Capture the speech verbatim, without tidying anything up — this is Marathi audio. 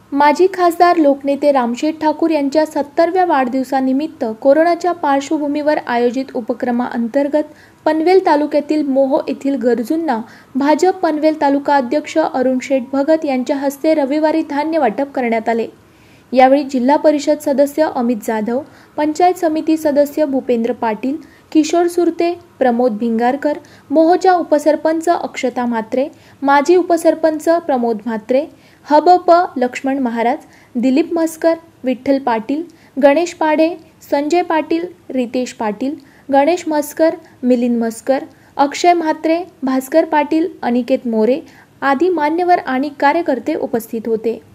माजी खासदार लोकनेते रामशेठ ठाकूर यांच्या सत्तरव्या वाढदिवसानिमित्त कोरोनाच्या पार्श्वभूमीवर आयोजित उपक्रमाअंतर्गत पनवेल तालुक्यातील मोहो येथील गरजूंना भाजप पनवेल तालुका अध्यक्ष अरुण शेठ भगत यांच्या हस्ते रविवारी धान्य वाटप करण्यात आले। यावेळी जिल्हा परिषद सदस्य अमित जाधव, पंचायत समिती सदस्य भूपेंद्र पाटील, किशोर सुरते, प्रमोद भिंगारकर, मोहोच्या उपसरपंच अक्षता म्हात्रे, माजी उपसरपंच प्रमोद म्हात्रे, हबप लक्ष्मण महाराज, दिलीप म्हसकर, विठ्ठल पाटील, गणेश पाढे, संजय पाटील, रितेश पाटील, गणेश म्हसकर, मिलिंद म्हसकर, अक्षय म्हात्रे, भास्कर पाटील, अनिकेत मोरे आदी मान्यवर आणि कार्यकर्ते उपस्थित होते।